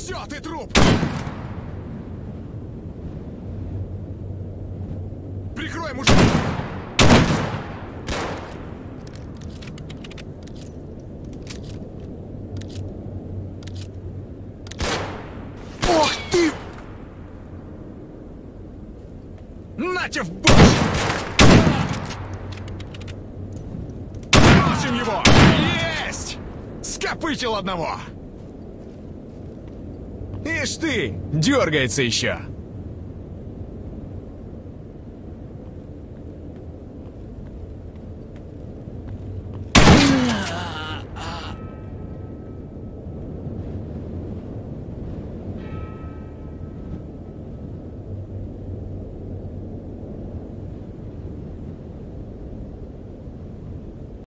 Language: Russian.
Все, ты труп! Прикрой, мужик! Ох ты! Нате в бок! Бросим его! Есть! Скопытил одного! Ишь ты, дергается еще!